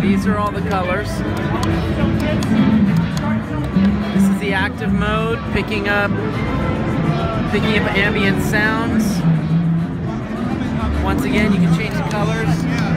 these are all the colors. This is the active mode, picking up ambient sounds. Once again, you can change the colors.